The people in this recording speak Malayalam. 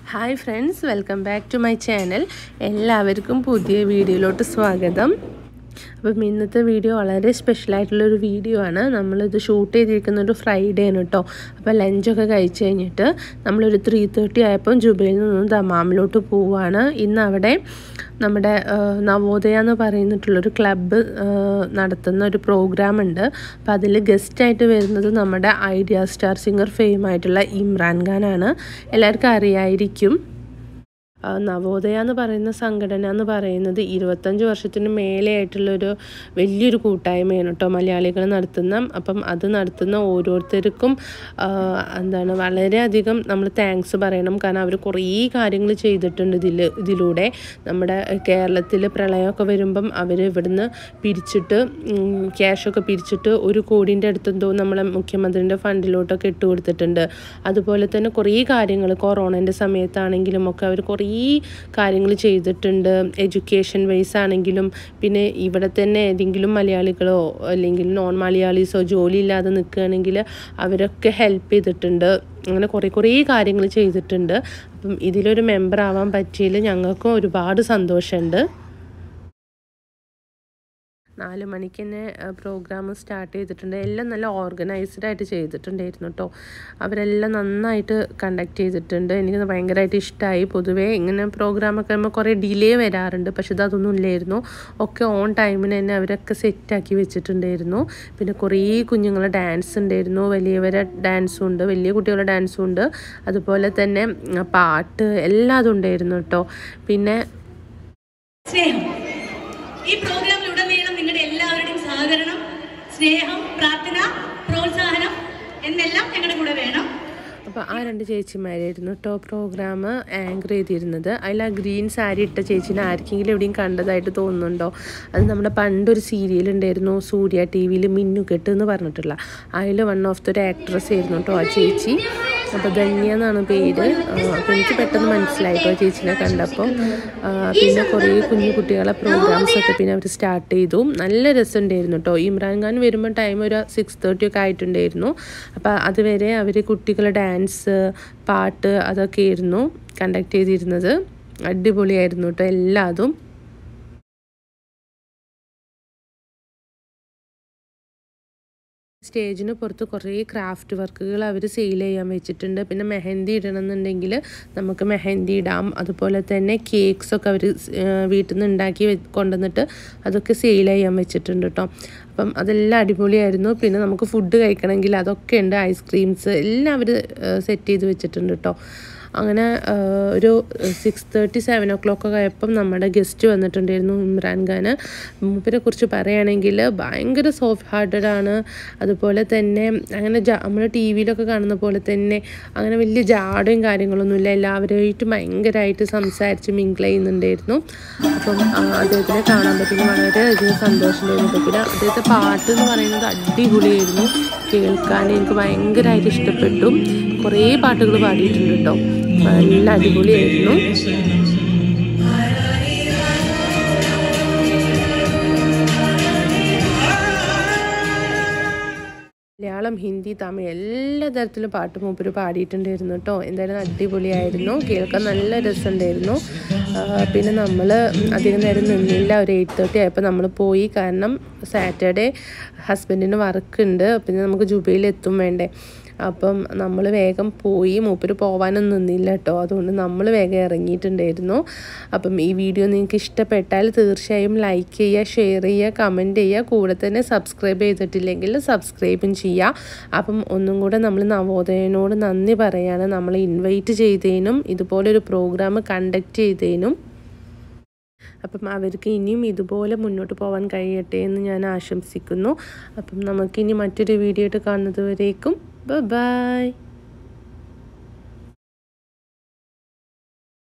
Hi friends, welcome back to my channel. എല്ലാവർക്കും പുതിയ വീഡിയോയിലോട്ട് സ്വാഗതം. അപ്പോൾ ഇന്നത്തെ വീഡിയോ വളരെ സ്പെഷ്യൽ ആയിട്ടുള്ള ഒരു വീഡിയോ ആണ്. നമ്മൾ ഇത് ഷൂട്ട് ചെയ്തിരിക്കുന്ന ഒരു ഫ്രൈഡേ ആണ് ട്ടോ. അപ്പോൾ ലഞ്ച് ഒക്കെ കഴിച്ചു കഴിഞ്ഞിട്ട് നമ്മൾ ഒരു 3:30 ആയപ്പോൾ ജുബൈയിൽ നിന്ന് ദമാമിലോട്ട് പോവാണ്. ഇന്ന് അവിടെ നമ്മുടെ നവോദയ എന്ന് പറയുന്നിട്ടുള്ളൊരു ക്ലബ്ബ് നടത്തുന്ന ഒരു പ്രോഗ്രാം ഉണ്ട്. അപ്പോൾ അതിൽ ഗസ്റ്റ് ആയിട്ട് വരുന്നത് നമ്മുടെ ഐഡിയ സ്റ്റാർ സിംഗർ ഫെയിം ആയിട്ടുള്ള ഇമ്രാൻ ഖാനാണ്. എല്ലാവർക്കും അറിയായിരിക്കും. നവോദയ എന്ന് പറയുന്ന സംഘടന എന്ന് പറയുന്നത് 25 വർഷത്തിന് മേലെയായിട്ടുള്ളൊരു വലിയൊരു കൂട്ടായ്മയാണ് കേട്ടോ മലയാളികൾ നടത്തുന്ന. അപ്പം അത് നടത്തുന്ന ഓരോരുത്തർക്കും വളരെയധികം നമ്മൾ താങ്ക്സ് പറയണം. കാരണം അവർ കുറേ കാര്യങ്ങൾ ചെയ്തിട്ടുണ്ട് ഇതിലൂടെ. നമ്മുടെ കേരളത്തിൽ പ്രളയമൊക്കെ വരുമ്പം അവർ ഇവിടുന്ന് പിരിച്ചിട്ട് ക്യാഷൊക്കെ പിരിച്ചിട്ട് 1 കോടിൻ്റെ അടുത്തെന്തോ നമ്മളെ മുഖ്യമന്ത്രിൻ്റെ ഫണ്ടിലോട്ടൊക്കെ ഇട്ട് കൊടുത്തിട്ടുണ്ട്. അതുപോലെ തന്നെ കുറേ കാര്യങ്ങൾ കൊറോണൻ്റെ സമയത്താണെങ്കിലും ഒക്കെ അവർ കുറേ കാര്യങ്ങൾ ചെയ്തിട്ടുണ്ട്. എഡ്യൂക്കേഷൻ വൈസ് ആണെങ്കിലും പിന്നെ ഇവിടെ തന്നെ ഏതെങ്കിലും മലയാളികളോ അല്ലെങ്കിൽ നോൺ മലയാളീസോ ജോലി ഇല്ലാതെ നിൽക്കുകയാണെങ്കിൽ അവരൊക്കെ ഹെൽപ്പ് ചെയ്തിട്ടുണ്ട്. അങ്ങനെ കുറേ കാര്യങ്ങൾ ചെയ്തിട്ടുണ്ട്. അപ്പം ഇതിലൊരു മെമ്പർ ആവാൻ പറ്റിയതിൽ ഞങ്ങൾക്കും ഒരുപാട് സന്തോഷമുണ്ട്. 4 മണിക്ക് തന്നെ പ്രോഗ്രാം സ്റ്റാർട്ട് ചെയ്തിട്ടുണ്ട്. എല്ലാം നല്ല ഓർഗനൈസ്ഡ് ആയിട്ട് ചെയ്തിട്ടുണ്ടായിരുന്നു കേട്ടോ. അവരെല്ലാം നന്നായിട്ട് കണ്ടക്ട് ചെയ്തിട്ടുണ്ട്. എനിക്ക് ഭയങ്കരമായിട്ട് ഇഷ്ടമായി. പൊതുവേ ഇങ്ങനെ പ്രോഗ്രാമൊക്കെ ആകുമ്പോൾ കുറേ ഡിലേ വരാറുണ്ട്, പക്ഷെ ഇതൊന്നും ഇല്ലായിരുന്നു. ഒക്കെ ഓൺ ടൈമിന് തന്നെ അവരൊക്കെ സെറ്റാക്കി വെച്ചിട്ടുണ്ടായിരുന്നു. പിന്നെ കുറേ കുഞ്ഞുങ്ങളെ ഡാൻസ് ഉണ്ടായിരുന്നു. വലിയവരെ ഡാൻസും ഉണ്ട്, വലിയ കുട്ടികളുടെ ഡാൻസും ഉണ്ട്. അതുപോലെ തന്നെ പാട്ട് എല്ലാതും ഉണ്ടായിരുന്നു കേട്ടോ. പിന്നെ ഈ പ്രോഗ്രാമിലുടനീളം നിങ്ങളുടെ എല്ലാവരുടെയും സഹകരണം, സ്നേഹം, പ്രാർത്ഥന, പ്രോത്സാഹനം എന്നെല്ലാം ഞങ്ങളുടെ കൂടെ വേണം. അപ്പോൾ ആ 2 ചേച്ചിമാരായിരുന്നു കേട്ടോ പ്രോഗ്രാം ആങ്കർ ചെയ്തിരുന്നത്. അതിൽ ആ ഗ്രീൻ സാരി ഇട്ട ചേച്ചീനെ ആർക്കെങ്കിലും എവിടെയും കണ്ടതായിട്ട് തോന്നുന്നുണ്ടോ? അത് നമ്മുടെ പണ്ടൊരു സീരിയൽ ഉണ്ടായിരുന്നു സൂര്യ TV-യിൽ മിന്നുകെട്ട് എന്ന് പറഞ്ഞിട്ടുള്ള. അതിൽ വൺ ഓഫ് ദ ഒരു ആക്ട്രസ് ആയിരുന്നു കേട്ടോ ആ ചേച്ചി. അപ്പോൾ ധന്യ എന്നാണ് പേര്. അപ്പോൾ എനിക്ക് പെട്ടെന്ന് മനസ്സിലായിട്ടോ ചേച്ചിനെ കണ്ടപ്പോൾ. പിന്നെ കുറേ കുഞ്ഞു കുട്ടികളെ പ്രോഗ്രാംസൊക്കെ പിന്നെ അവർ സ്റ്റാർട്ട് ചെയ്തു. നല്ല രസമുണ്ടായിരുന്നു കേട്ടോ. ഇമ്രാൻ ഖാൻ വരുമ്പോൾ ടൈം ഒരു 6:30 ഒക്കെ ആയിട്ടുണ്ടായിരുന്നു. അപ്പോൾ അതുവരെ അവർ കുട്ടികളെ ഡാൻസ്, പാട്ട് അതൊക്കെ ആയിരുന്നു കണ്ടക്ട് ചെയ്തിരുന്നത്. അടിപൊളിയായിരുന്നു കേട്ടോ എല്ലാതും. സ്റ്റേജിന് പുറത്ത് കുറേ ക്രാഫ്റ്റ് വർക്കുകൾ അവർ സെയിൽ ചെയ്യാൻ വെച്ചിട്ടുണ്ട്. പിന്നെ മെഹന്തി ഇടണമെന്നുണ്ടെങ്കിൽ നമുക്ക് മെഹന്തി ഇടാം. അതുപോലെ തന്നെ കേക്ക്സൊക്കെ അവർ വീട്ടിൽ നിന്ന് ഉണ്ടാക്കി കൊണ്ടുവന്നിട്ട് അതൊക്കെ സെയിൽ ചെയ്യാൻ വെച്ചിട്ടുണ്ട് കേട്ടോ. അപ്പം അതെല്ലാം അടിപൊളിയായിരുന്നു. പിന്നെ നമുക്ക് ഫുഡ് കഴിക്കണമെങ്കിൽ അതൊക്കെ ഉണ്ട്. ഐസ്ക്രീംസ് എല്ലാം അവർ സെറ്റ് ചെയ്ത് വെച്ചിട്ടുണ്ട് കേട്ടോ. അങ്ങനെ ഒരു 6:30, 7 o'clock ഒക്കെ ആയപ്പം നമ്മുടെ ഗസ്റ്റ് വന്നിട്ടുണ്ടായിരുന്നു ഇമ്രാൻ ഖാൻ. മൂപ്പരെ കുറിച്ച് പറയുകയാണെങ്കിൽ ഭയങ്കര സോഫ്റ്റ് ഹാർട്ടഡ് ആണ്. അതുപോലെ തന്നെ അങ്ങനെ നമ്മൾ TV-യിലൊക്കെ കാണുന്ന പോലെ തന്നെ അങ്ങനെ വലിയ ജാടയും കാര്യങ്ങളൊന്നുമില്ല. എല്ലാവരുമായിട്ട് ഭയങ്കരമായിട്ട് സംസാരിച്ച് മിങ്കിൾ ചെയ്യുന്നുണ്ടായിരുന്നു. അപ്പം അദ്ദേഹത്തിനെ കാണാൻ പറ്റുമ്പോൾ വളരെയധികം സന്തോഷമുണ്ടായിരുന്നു. പിന്നെ അദ്ദേഹത്തെ പാട്ട് എന്ന് പറയുന്നത് അടിപൊളിയായിരുന്നു. കേൾക്കാൻ എനിക്ക് ഭയങ്കരമായിട്ട് ഇഷ്ടപ്പെട്ടു. കുറേ പാട്ടുകൾ പാടിയിട്ടുണ്ട് കേട്ടോ. നല്ല അടിപൊളിയായിരുന്നു. മലയാളം, ഹിന്ദി, തമിഴ് എല്ലാ തരത്തിലും പാട്ട് മൂപ്പര് പാടിയിട്ടുണ്ടായിരുന്നു കേട്ടോ. എന്തായാലും അടിപൊളിയായിരുന്നു. കേൾക്കാൻ നല്ല രസമുണ്ടായിരുന്നു. പിന്നെ നമ്മൾ അധികം നേരം നിന്നില്ല. ഒരു 8:30 ആയപ്പോൾ നമ്മൾ പോയി. കാരണം സാറ്റർഡേ ഹസ്ബൻഡിന് വർക്കുണ്ട്. പിന്നെ നമുക്ക് ജുബൈയിൽ എത്തും വേണ്ടേ. അപ്പം നമ്മൾ വേഗം പോയി. മൂപ്പര് പോകാനൊന്നും നിന്നില്ല കേട്ടോ. അതുകൊണ്ട് നമ്മൾ വേഗം ഇറങ്ങിയിട്ടുണ്ടായിരുന്നു. അപ്പം ഈ വീഡിയോ നിങ്ങൾക്ക് ഇഷ്ടപ്പെട്ടാൽ തീർച്ചയായും ലൈക്ക് ചെയ്യുക, ഷെയർ ചെയ്യുക, കമൻറ്റ് ചെയ്യുക. കൂടെ തന്നെ സബ്സ്ക്രൈബ് ചെയ്തിട്ടില്ലെങ്കിൽ സബ്സ്ക്രൈബും ചെയ്യുക. അപ്പം ഒന്നും കൂടെ നമ്മൾ നവോദയനോട് നന്ദി പറയാണ്. നമ്മൾ ഇൻവൈറ്റ് ചെയ്തതിനും ഇതുപോലൊരു പ്രോഗ്രാം കണ്ടക്ട് ചെയ്തതിനും. അപ്പം അവർക്ക് ഇനിയും ഇതുപോലെ മുന്നോട്ട് പോകാൻ കഴിയട്ടെ എന്ന് ഞാൻ ആശംസിക്കുന്നു. അപ്പം നമുക്കിനി മറ്റൊരു വീഡിയോ ആയിട്ട് കാണുന്നത് വരേക്കും ബൈ.